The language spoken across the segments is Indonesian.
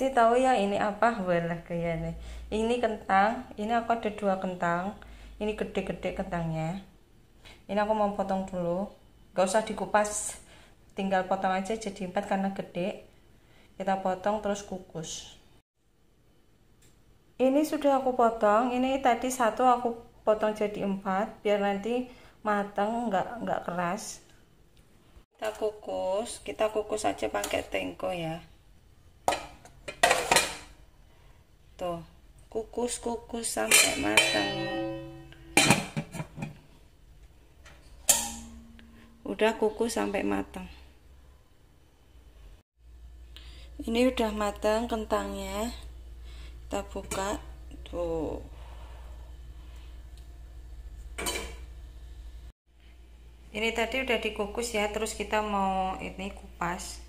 Pasti tahu ya ini apa? Walah kayaknya. Ini kentang. Ini aku ada 2 kentang. Ini gede-gede kentangnya. Ini aku mau potong dulu. Gak usah dikupas. Tinggal potong aja jadi 4 karena gede. Kita potong terus kukus. Ini sudah aku potong. Ini tadi 1 aku potong jadi 4 biar nanti matang nggak keras. Kita kukus aja pakai tengko ya. Tuh, kukus sampai matang. Udah kukus sampai matang. Ini udah matang kentangnya. Kita buka. Tuh. Ini tadi udah dikukus ya, terus kita mau ini kupas.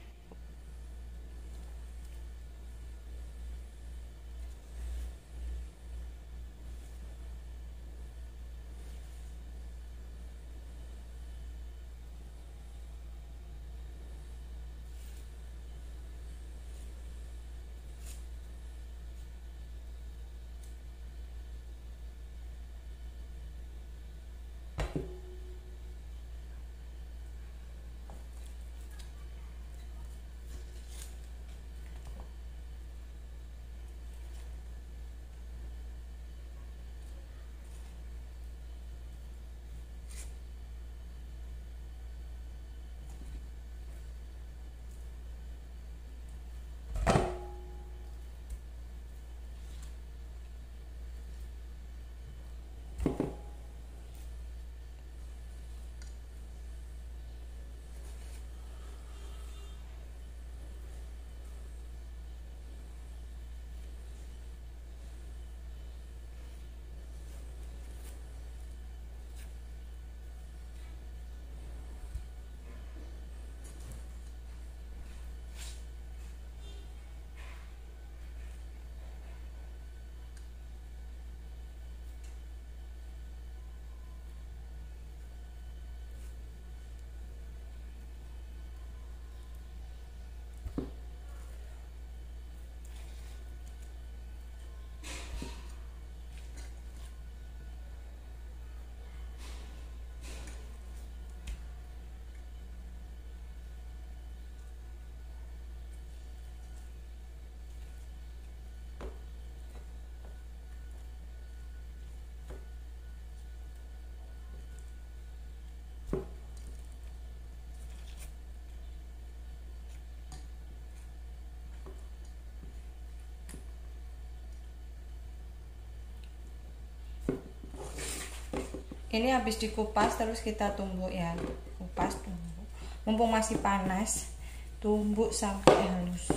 Ini habis dikupas terus kita tumbuk ya. Kupas tumbuk. Mumpung masih panas, tumbuk sampai halus.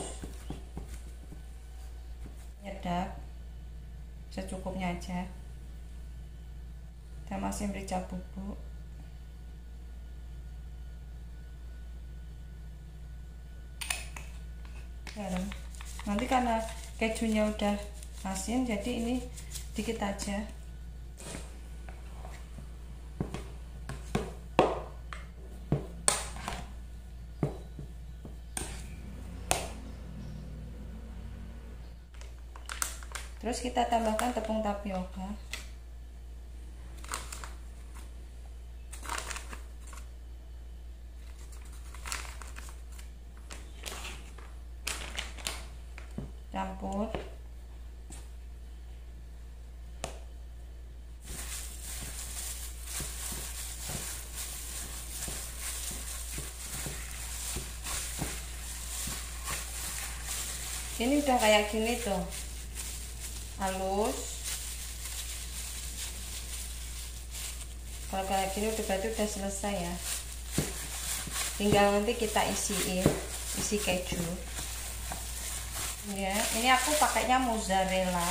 Nyedap. Secukupnya aja. Kita masih merica bubuk. Garam. Nanti karena kejunya udah asin, jadi ini dikit aja. Terus kita tambahkan tepung tapioka. Campur. Ini udah kayak gini tuh. Halus. Kalau kayak gini udah berarti udah selesai ya. Tinggal nanti kita isi keju. Ya, ini aku pakainya mozzarella.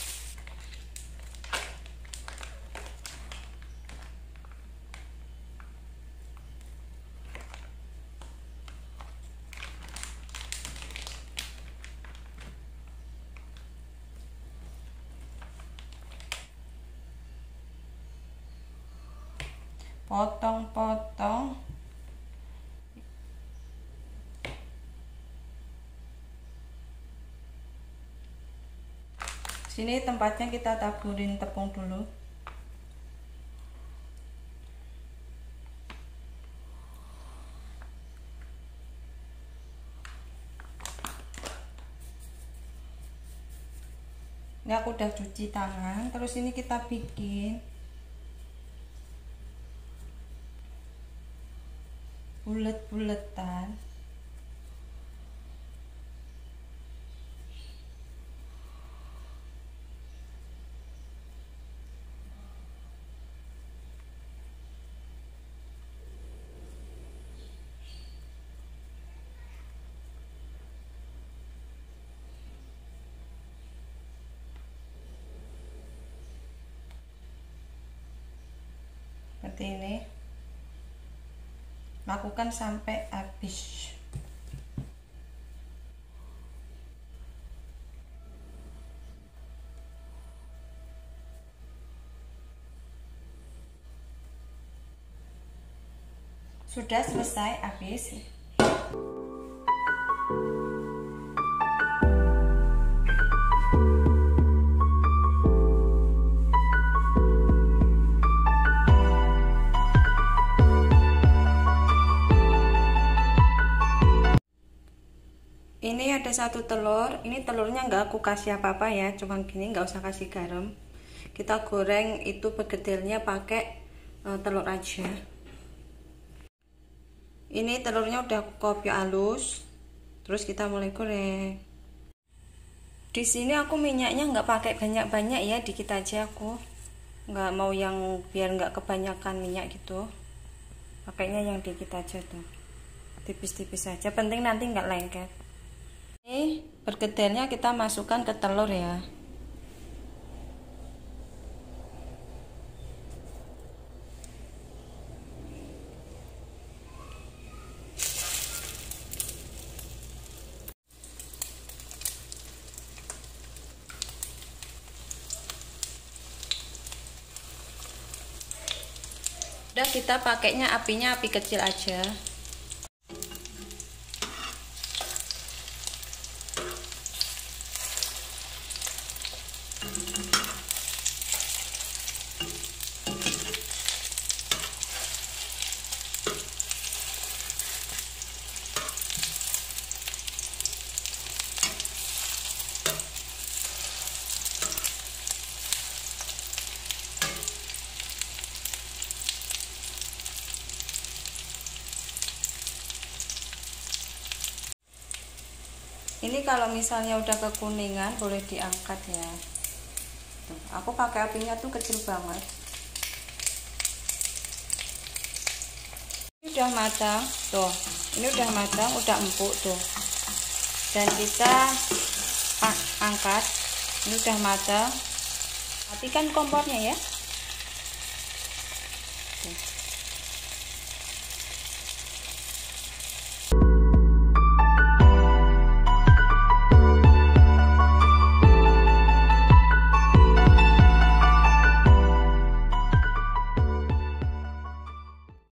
Potong-potong. Sini tempatnya kita taburin tepung dulu. Ini aku udah cuci tangan. Terus ini kita bikin bulet-buletan. Seperti ini, lakukan sampai habis. Sudah selesai habis. Ini ada 1 telur. Ini telurnya nggak aku kasih apa-apa ya, cuma gini, nggak usah kasih garam. Kita goreng itu bergedilnya pakai telur aja. Ini telurnya udah aku kopiok halus. Terus kita mulai goreng. Di sini aku minyaknya nggak pakai banyak-banyak ya, dikit aja aku. Nggak mau yang biar nggak kebanyakan minyak gitu. Pakainya yang dikit aja tuh. Tipis-tipis aja. Penting nanti nggak lengket. Ini perkedilnya kita masukkan ke telur ya. Udah, kita pakainya apinya api kecil aja. Ini kalau misalnya udah kekuningan boleh diangkat ya. Tuh, aku pakai apinya tuh kecil banget. Ini udah matang, tuh. Ini udah matang, udah empuk tuh. Dan kita angkat. Ini udah matang. Matikan kompornya ya. Tuh.